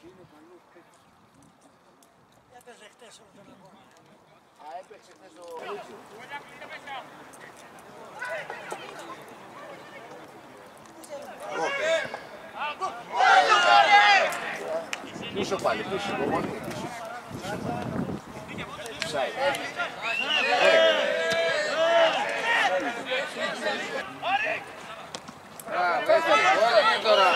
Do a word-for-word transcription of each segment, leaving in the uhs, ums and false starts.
Έπαιζε χτες όλο τον αγώνα. Α, έπαιξε χτες το... Πίσω πάλι, πίσω, υπομονή, πίσω. Ψάει. Α, πες το, ωραία τώρα.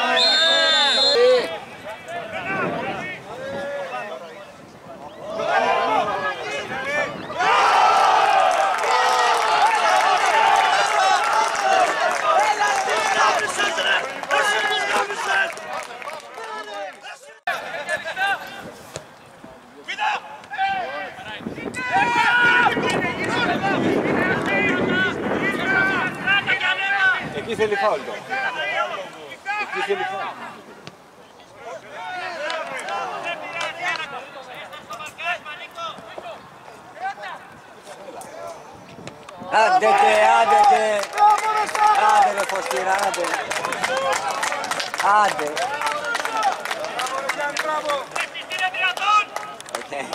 Εκεί θέλει φάουλ τώρα. Εκεί θέλει φάουλ. Άντε, άντε, άντε ρε Φωστήρα, άντε. Άντε. Οκ.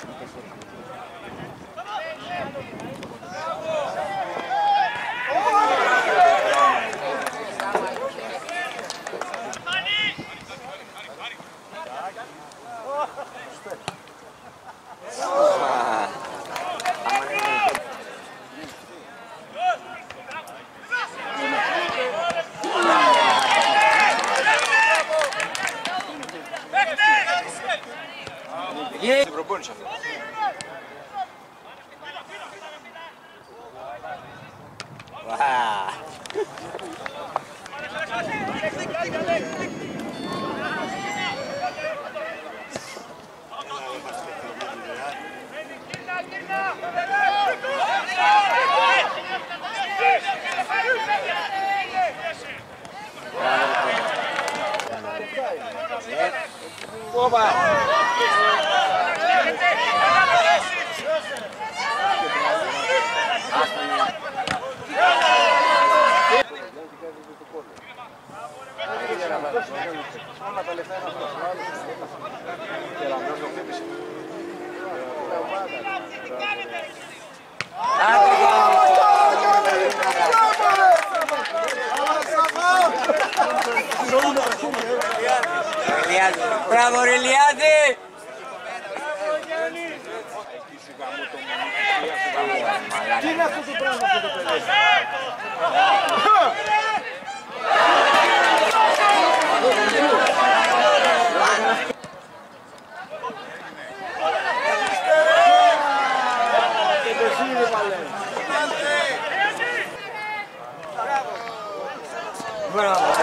Την προπόνηση αυτή. Όπα! Όλα τα λεφτά είναι αυτός. Και Ραμνός το χτύπησε. Μπράβο ρε Λιάδη! Τι είναι αυτό το πράγμα αυτό το παιδί? Μπράβο!